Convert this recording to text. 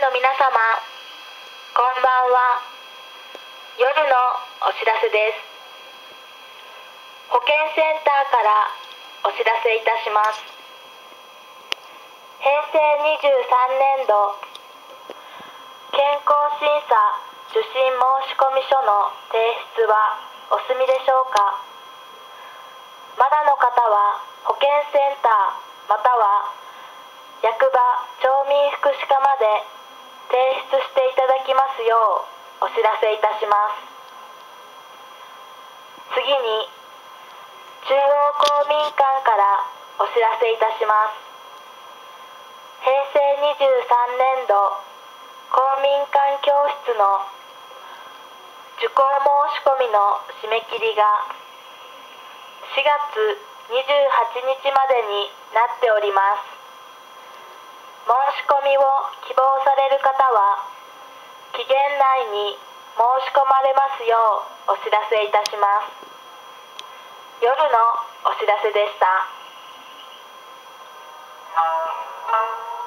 の皆様、こんばんは。夜のお知らせです。保健センターからお知らせいたします。平成23年度健康審査受診申込書の提出はお済みでしょうか。まだの方は保健センターまたは役場町民福祉課まで提出していただきますようお知らせいたします。次に中央公民館からお知らせいたします。平成23年度公民館教室の受講申し込みの締め切りが4月28日までになっております。申し込みを希望される方は期限内に申し込まれますようお知らせいたします。夜のお知らせでした。